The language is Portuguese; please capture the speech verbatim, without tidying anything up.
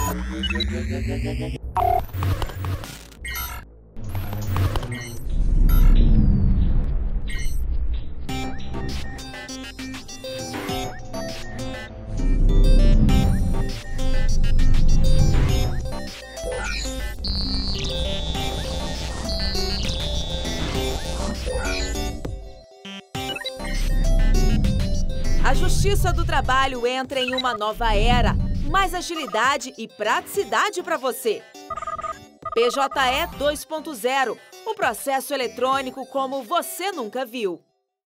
A Justiça do Trabalho entra em uma nova era, mais agilidade e praticidade para você. P J E dois ponto zero, o processo eletrônico como você nunca viu.